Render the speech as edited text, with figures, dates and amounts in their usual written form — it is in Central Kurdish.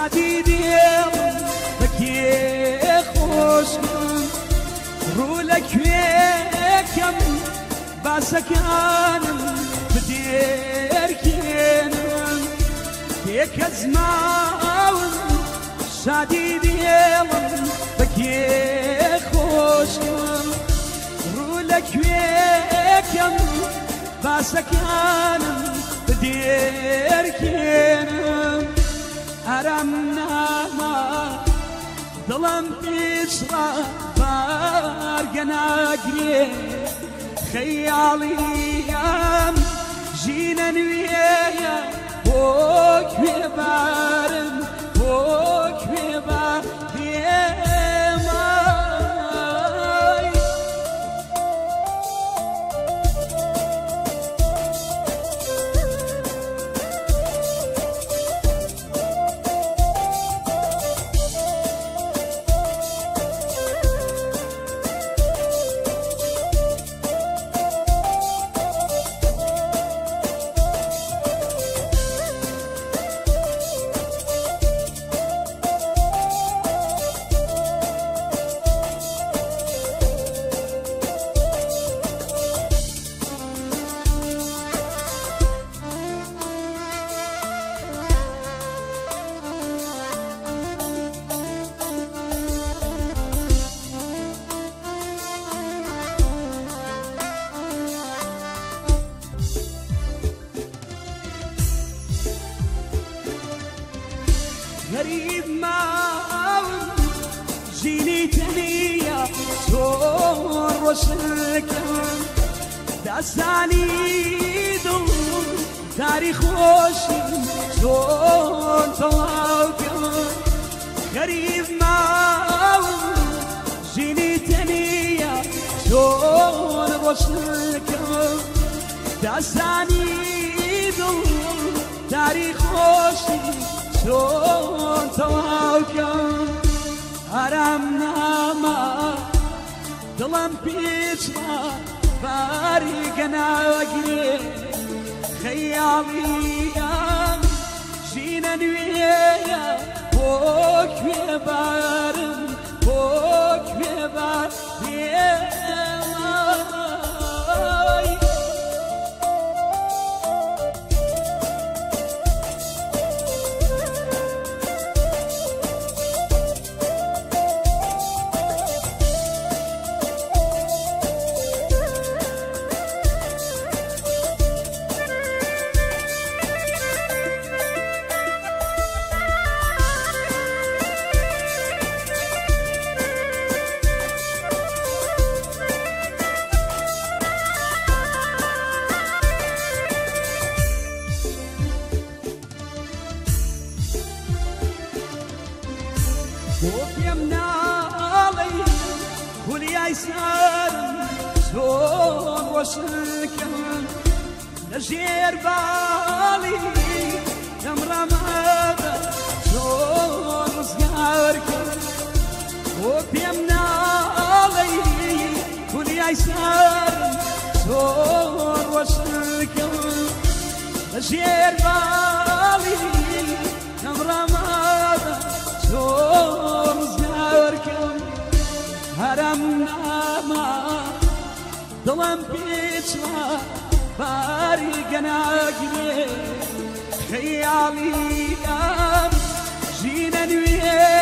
شادي ديم بكي خوشم رولك ويكم باسكانم بدير كينم كيك ازماون شادي ديم بكي خوشم رولك ويكم باسكانم بدير كينم أرمنا ما ظلم بيشرا بارقنا قريب خيالي يام جينا نويا بوك ببارم بوك ببارم غريب ما جيني تنيا صور وسكن داساني دل تاريخ وشي صور طواقن غريب ما جيني تنيا صور وسكن داساني دل تاريخ وشي شون تواكم هرمنا ما دلم بيشلا بارقنا وقري خيالي جينا نويا بوك ببارم بوك ببارم وبيمنا علي ولي يسار شون وشكن نجير بالي يمرا ماذا شون صغاركن وبيمنا علي ولي يسار شون وشكن نجير بالي يمرا ماذا شون صغاركن هرمنا ما ظلم بيشلا بارقنا قريب خيالي جينا نويه